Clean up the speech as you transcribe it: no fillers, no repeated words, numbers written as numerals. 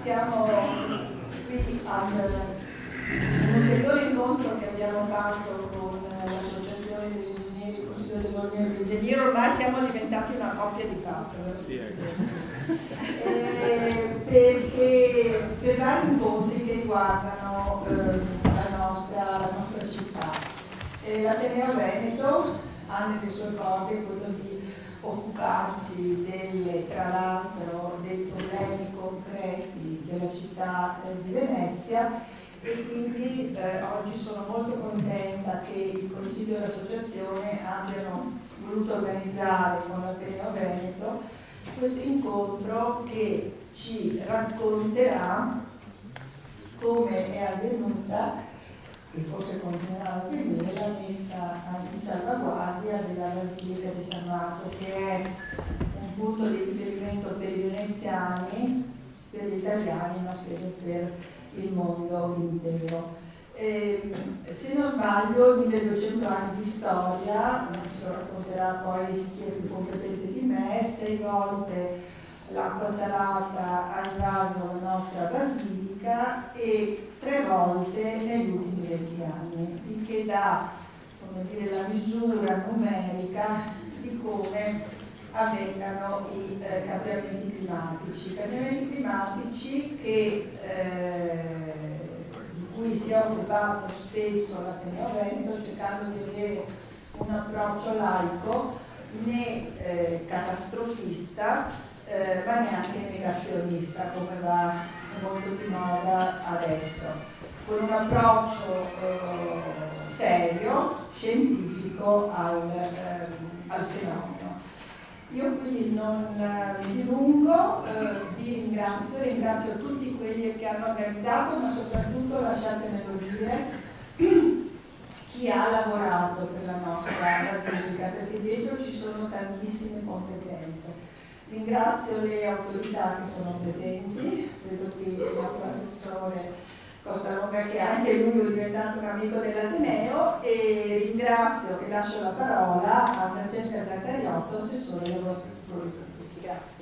siamo qui un ulteriore incontro che abbiamo fatto con l'Associazione degli Ingegneri, il Consiglio dell'Ordine degli Ingegneri. Ormai siamo diventati una coppia di fatto, perché per vari incontri che riguardano la nostra città. L'Ateneo Veneto ha nelle sue corde quello di occuparsi tra l'altro dei problemi concreti della città di Venezia, e quindi oggi sono molto contenta che il Consiglio e l'Associazione abbiano voluto organizzare con l'Ateneo Veneto questo incontro che ci racconterà come è avvenuta, e forse continuerà ad avvenire, la messa in salvaguardia della Basilica di San Marco, che è un punto di riferimento per i veneziani, per gli italiani, ma credo per il mondo intero. Se non sbaglio, 1200 anni di storia, ce lo racconterà poi chi è più competente di me. 6 volte l'acqua salata ha invaso la nostra basilica e 3 volte negli ultimi 20 anni, il che dà, come dire, la misura numerica di come avvengano i cambiamenti climatici che di cui si è occupato spesso l'Ateneo Veneto, cercando di avere un approccio laico, né catastrofista, ma neanche negazionista, come va molto di moda adesso, con un approccio serio, scientifico al fenomeno. Io quindi non mi dilungo, vi ringrazio tutti quelli che hanno organizzato, ma soprattutto, lasciatemelo dire, chi ha lavorato per la nostra basilica, perché dietro ci sono tantissime competenze. Ringrazio le autorità che sono presenti, vedo qui il nostro assessore Costalonga, che anche lui è diventato un amico dell'Ateneo, e ringrazio e lascio la parola a Francesca Zaccariotto, assessore ai lavori pubblici. Grazie.